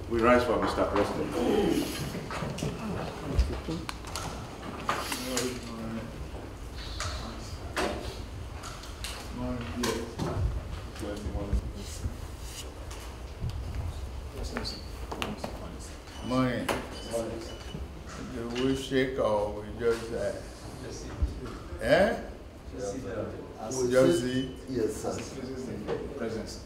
We rise for Mr. President. Morning. Do we shake or we just sit? Eh? We just sit? Yes, sir. Presence.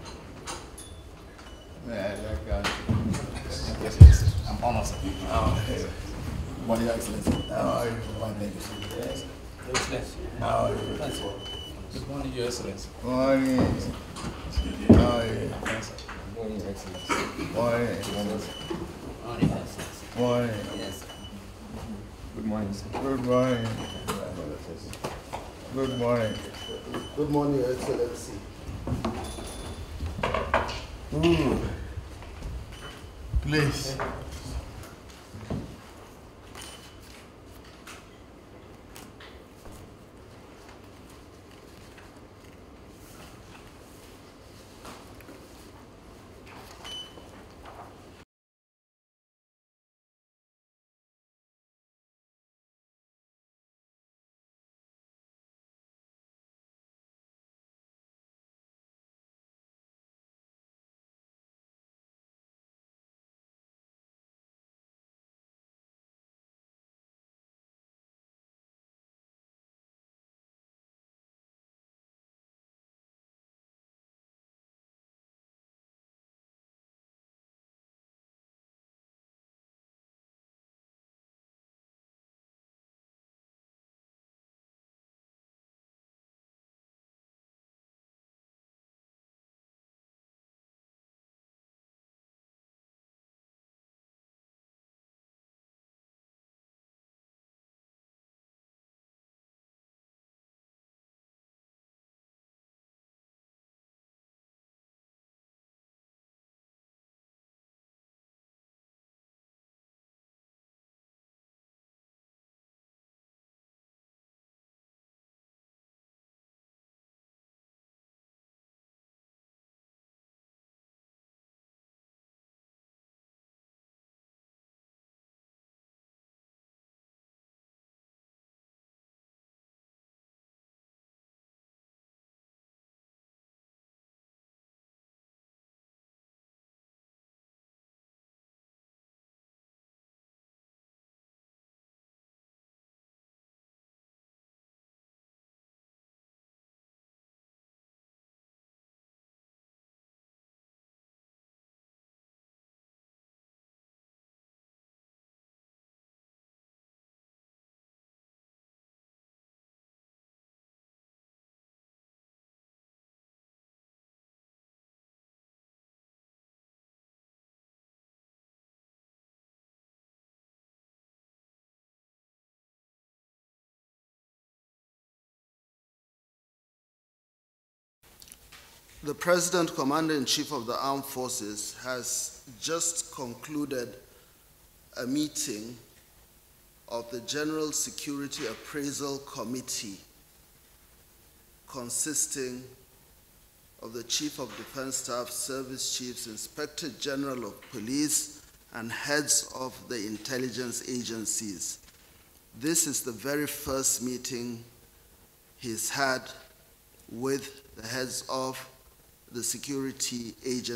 Yeah, that guy. Yes. I'm honored, sir. Oh, Morning, Your Excellency. how are you? Fine, thank you, sir. Yes. Your Excellency. How are you? Thanks, sir. Good morning, Your Excellency. Morning. How are you? Thanks, sir. Good morning, Your Excellency. Morning. Good morning, sir. Morning, Your Excellency. Morning. Yes, sir. Good morning, sir. Good morning. Good morning. Good morning, Your Excellency. Please. The President, Commander-in-Chief of the Armed Forces, has just concluded a meeting of the General Security Appraisal Committee consisting of the Chief of Defense Staff, Service Chiefs, Inspector General of Police, and heads of the intelligence agencies. This is the very first meeting he's had with the heads of the security agencies.